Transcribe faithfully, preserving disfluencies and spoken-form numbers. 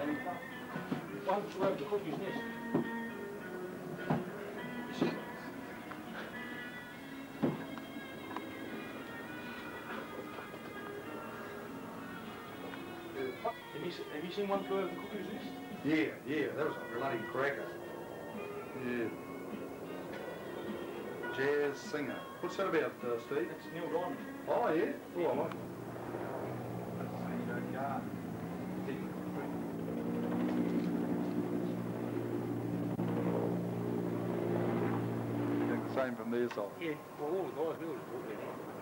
One flew over the cuckoo's nest. Have you, have you seen one flew over the cuckoo's nest? Yeah, yeah, that was a bloody cracker. Yeah. Jazz singer. What's that about, uh, Steve? That's Neil Diamond. Oh, yeah? Oh, I like it. Same from their side. Yeah, well, all the guys, we all just walk there now.